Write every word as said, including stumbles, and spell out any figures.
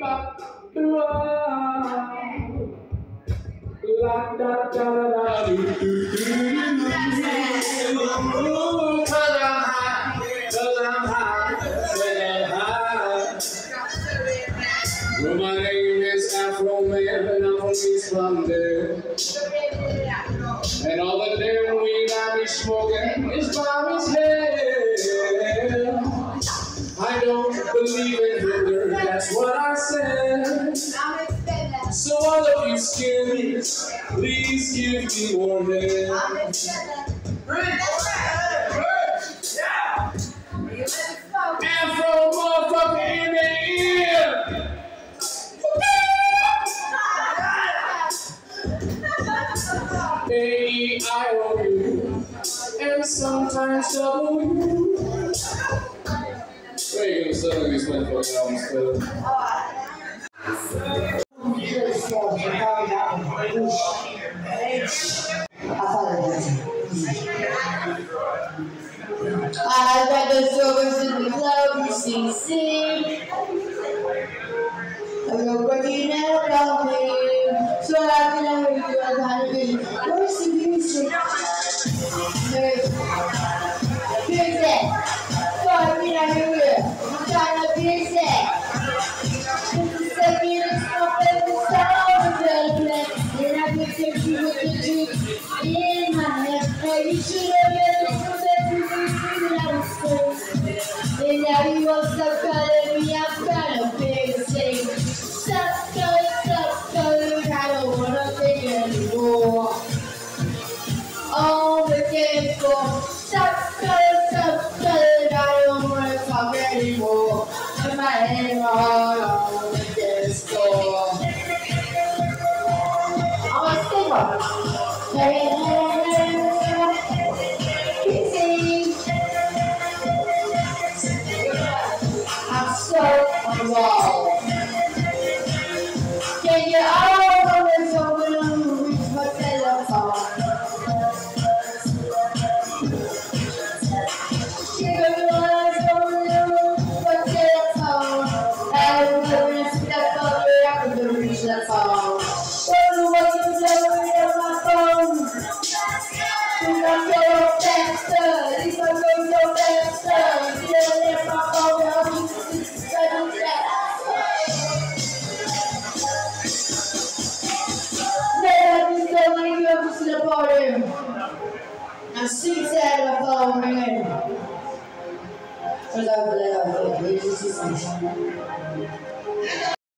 La da da da do do do do. Cause I'm high, cause I'm high, cause I'm high. Well, my name is Afro Man, and I'm from East London. And all the damn weed I be smoking is Barbie's head. I don't believe in Hitler, that's what I said. So all of you skins, please give me more head. Afro motherfucker in the ear. A E I O U and sometimes W. Where are you gonna sell these motherfucking albums to? I've got the stores in the club, you see, see. I'm gonna bring you now, call me. So I can have you on how to be. Where's the music? There's music. So I can have you here. I'm trying to music. This is the music of the sound of the place. And I can take you with the juice in my head. Hey, you should have been the music that was first. And now you want to cut me, I've got a big thing. Stop, go, stop, go, I don't wanna think anymore. Oh, the game's gone. Stop, go, stop, go, I don't wanna talk anymore. Put my head on the dance floor. I'm a singer. Hey, hey, hey, I'm so on the wall. Can you always open up with my telephone? Can you always open up with my telephone? I don't know if that's all I can reach that phone. Don't know what to do with my phone. If I go faster, if I go so faster, if I let my phone out, I do that. I'm six out of the phone ringing. Because I believe I